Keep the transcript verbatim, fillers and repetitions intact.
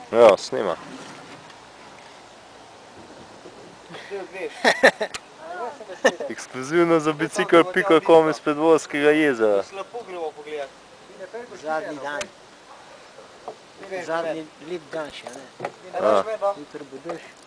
Ja, snima. Ekskluzivno za bicikl pika com iz Predvorskega jezera. Zadnji dan. Zadnji lep dan še, ne? Jutri bo dež.